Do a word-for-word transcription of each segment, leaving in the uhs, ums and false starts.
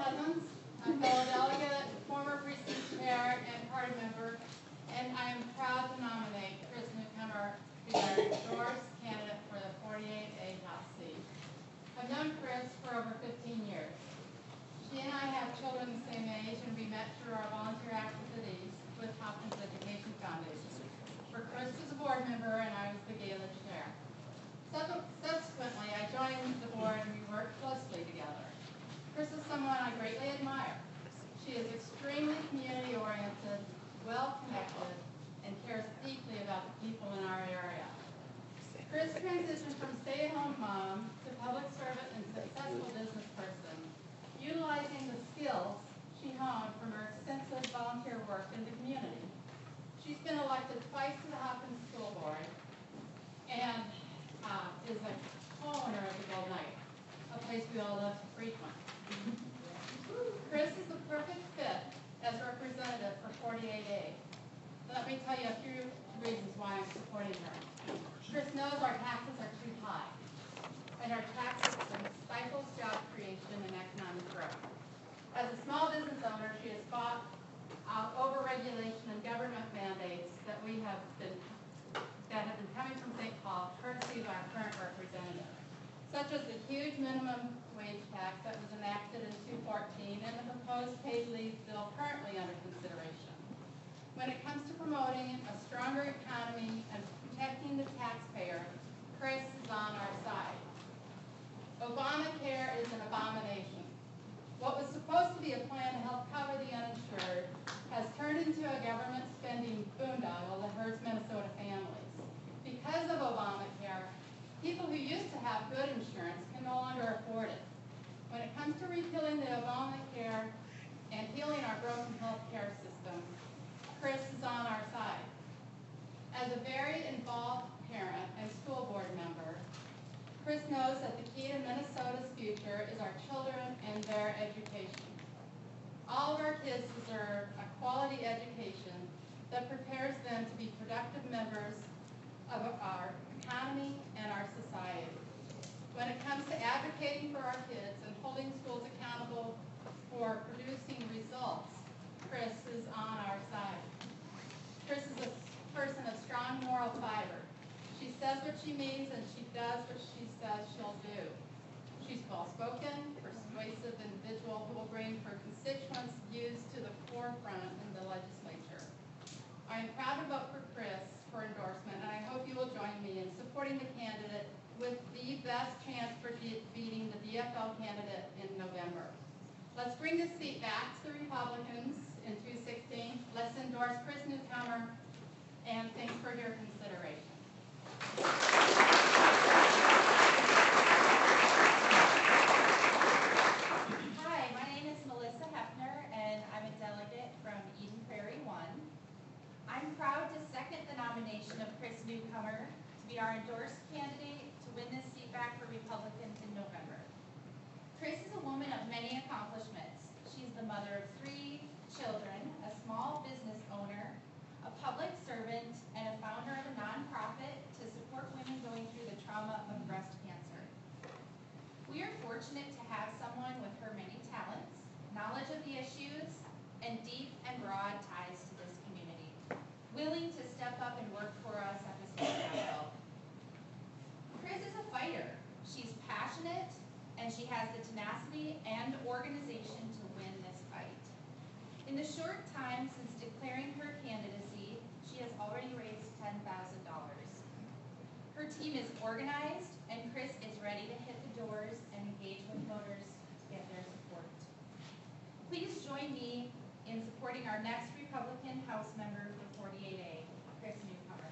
Cousins, a fellow delegate, former precinct chair, and party member, and I am proud to nominate Chris Newcomer to be our endorsed candidate for the forty-eight A House seat. I've known Chris for over fifteen years. She and I have children the same age, and we met through our volunteer activities with Hopkins Education Foundation, where Chris was a board member and I was the gala chair. Subsequently, I joined the board and we worked closely together. Chris is someone I greatly admire. She is extremely community-oriented, well-connected, and cares deeply about the people in our area. Chris transitioned from stay-at-home mom to public servant and successful business person, utilizing the skills she honed from her extensive volunteer work in the community. She's been elected twice to the Hopkins School Board and uh, is a co-owner of the Gold Knight, a place we all love to frequent. Chris is the perfect fit as representative for forty-eight A. Let me tell you a few reasons why I'm supporting her. Chris knows our taxes are too high, and our tax system stifles job creation and economic growth. As a small business owner, she has fought uh, overregulation and government mandates that we have been that have been coming from Saint Paul, courtesy of our current representative, such as the huge minimum wage tax that was enacted in two fourteen and the proposed paid leave bill currently under consideration. When it comes to promoting a stronger economy and protecting the taxpayer, Chris is on our side. Obamacare is an abomination. What was supposed to be a plan to help cover the uninsured has turned into a government spending boondoggle that hurts Minnesota families. Because of Obamacare, people who used to have good insurance can no longer afford it. When it comes to repealing the Obamacare and healing our broken health care system, Chris is on our side. As a very involved parent and school board member, Chris knows that the key to Minnesota's future is our children and their education. All of our kids deserve a quality education that prepares them to be productive members of our economy and our society. When it comes to advocating for our kids and holding schools accountable for producing results, Chris is on our side. Chris is a person of strong moral fiber. She says what she means and she does what she says she'll do. She's well-spoken, persuasive individual who will bring her constituents' views to the forefront in the legislature. I am proud to vote for Chris for endorsement, and I hope you will join me in supporting the candidate with the best chance for beating the D F L candidate in November. Let's bring this seat back to the Republicans in two sixteen. Let's endorse Chris Newcomer, and thanks for your consideration. Hi, my name is Melissa Hefner, and I'm a delegate from Eden Prairie one. I'm proud to second the nomination of Chris Newcomer to be our endorsed candidate to win this seat back for Republicans in November. Chris is a woman of many accomplishments. She's the mother of three children, a small business owner, a public servant, and a founder of a nonprofit to support women going through the trauma of breast cancer. We are fortunate to have someone with her many talents, knowledge of the issues, and deep and broad ties to this community, willing to step up and work for us at the state level. Chris is a fighter. She's passionate, and she has the tenacity and organization to win this fight. In the short time since declaring her candidacy, she has already raised ten thousand dollars. Her team is organized, and Chris is ready to hit the doors and engage with voters to get their support. Please join me in supporting our next Republican House member for forty-eight A, Chris Newcomer.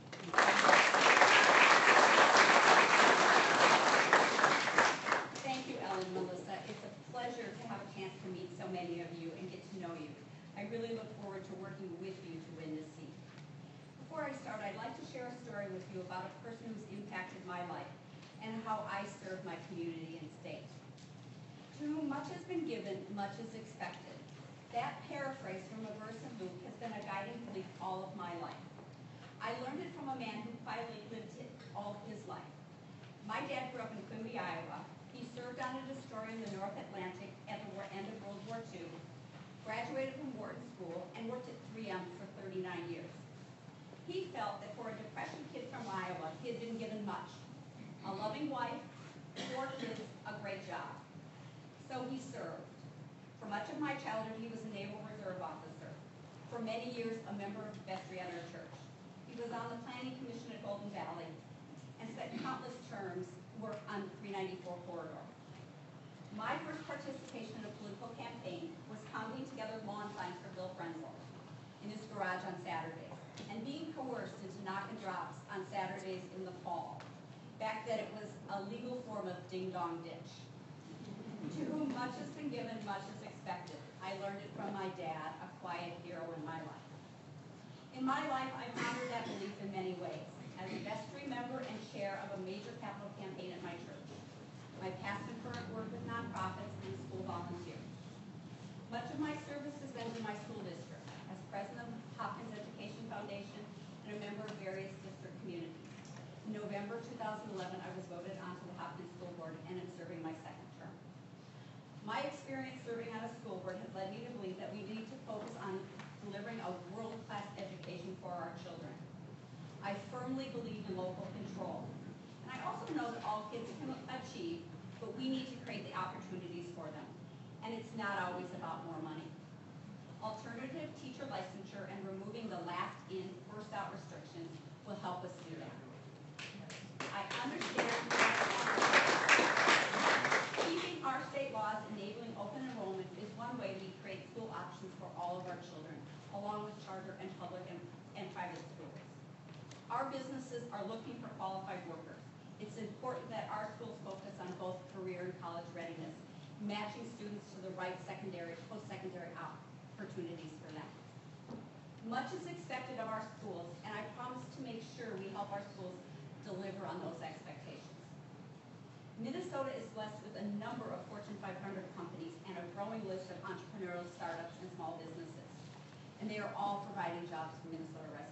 Thank you, Ellen and Melissa. It's a pleasure to have a chance to meet so many of you and get to know you. I really look forward to working with you to win this seat. Before I start, I'd like to share a story with you about a person who's impacted my life and how I serve my community and state. To whom much has been given, much is expected. That paraphrase from a verse in Luke has been a guiding belief all of my life. I learned it from a man who finally lived it all his life. My dad grew up in Quimby, Iowa. He served on a destroyer in the North Atlantic at the war- end of World War Two, graduated from Wharton School, and worked at three M for thirty-nine years. He felt that for a depression kid from Iowa, he had been given much. A loving wife, four kids, a great job. So he served. For much of my childhood, he was a Naval Reserve officer. For many years, a member of Vestry Honor Church. He was on the Planning Commission at Golden Valley and spent countless terms work on the three ninety-four corridor. My first participation in a political campaign was pounding together lawn signs for Bill Frenzel in his garage on Saturdays, and being coerced into knock and drops on Saturdays in the fall. Back then, it was a legal form of ding-dong ditch. To whom much has been given, much is expected. I learned it from my dad, a quiet hero in my life. In my life, I've honored that belief in many ways. As a vestry member and chair of a major capital campaign at my church. My past and current work with nonprofits and school volunteers. Much of my service has been in my school district as president of the Hopkins Education Foundation and a member of various district communities. In November two thousand eleven, I was voted onto the Hopkins School Board and am serving my second term. My experience serving on a school board has led me to believe that we need to focus on delivering a world-class education for our children. I firmly believe in local control. And I also know that all kids can achieve, but we need to create the opportunities for them. And it's not always about more money. Alternative teacher licensure and removing the last in, first out restrictions will help us do that. I understand keeping our state laws enabling open enrollment is one way we create school options for all of our children, along with charter and public and, and private schools. Our businesses are looking for qualified workers. It's important that our schools focus on both career and college readiness, matching students to the right secondary, post-secondary opportunities for them. Much is expected of our schools, and I promise to make sure we help our schools deliver on those expectations. Minnesota is blessed with a number of Fortune five hundred companies and a growing list of entrepreneurial startups and small businesses, and they are all providing jobs for Minnesota residents.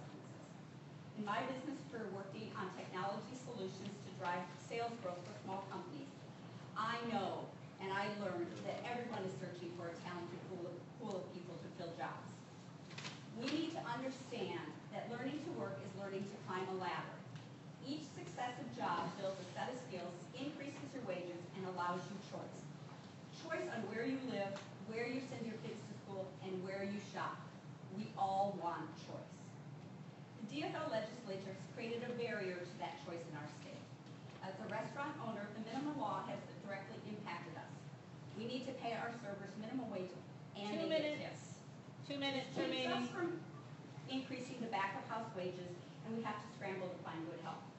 In my business career working on technology solutions to drive sales growth for small companies, I know and I learned that everyone is searching for a talented pool of, pool of people to fill jobs. We need to understand that learning to work is learning to climb a ladder. Each successive job builds a set of skills, increases your wages, and allows you choice. Choice on where you live, where you send your kids to school, and where you shop. We all want choice. The D F L legislature has created a barrier to that choice in our state. As a restaurant owner, the minimum law has directly impacted us. We need to pay our servers minimum wage and Two they get minutes. tips. Two minutes Keeps remaining. us from increasing the back of house wages, and we have to scramble to find good help.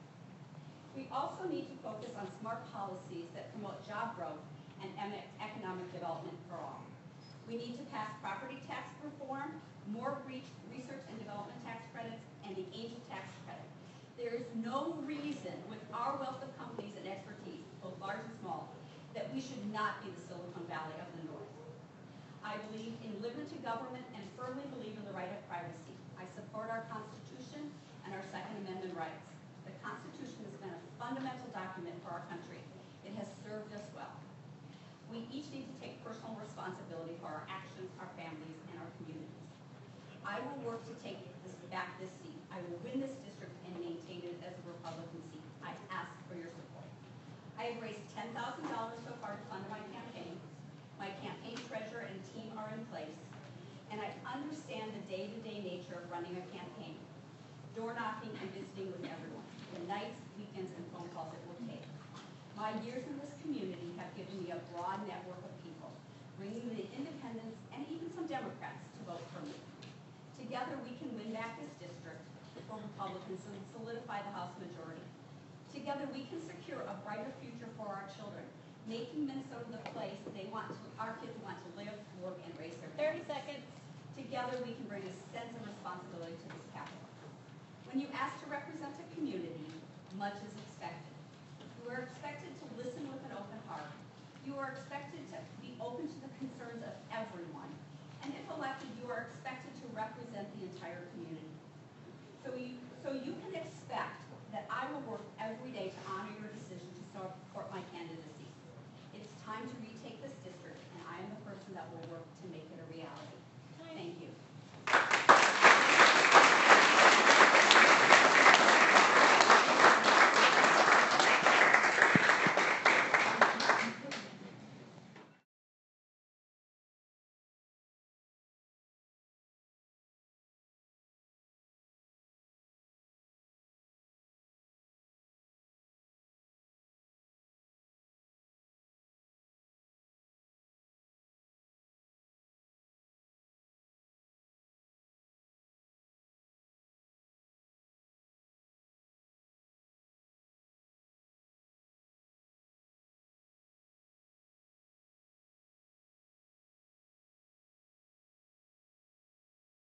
We also need to focus on smart policies that promote job growth and em- economic development for all. We need to pass property tax reform, more re- research and development tax credits, and the angel tax credit. There is no reason with our wealth of companies and expertise, both large and small, that we should not be the Silicon Valley of the North. I believe in limited government and firmly believe in the right of privacy. I support our Constitution and our Second Amendment rights. The Constitution has been a fundamental document for our country. It has served us well. We each need to take personal responsibility for our actions, our families, and our communities. I will work to take this, back this seat. I will win this district and maintain it as a Republican seat. I ask for your support. I have raised ten thousand dollars so far to fund my campaign. My campaign treasurer and team are in place, and I understand the day-to-day nature of running a campaign, door knocking and visiting with everyone, the nights, weekends, and phone calls it will take. My years in this community have given me a broad network of people, bringing the independents and even some Democrats to vote for me. Together, we can win back this district for Republicans and solidify the House majority. Together, we can secure a brighter future for our children, making Minnesota the place they want to, our kids want to live, work, and raise their Thirty families. seconds. Together, we can bring a sense of responsibility to this capital. When you ask to represent a community, much is expected. You are expected to listen with an open heart. You are expected to be open to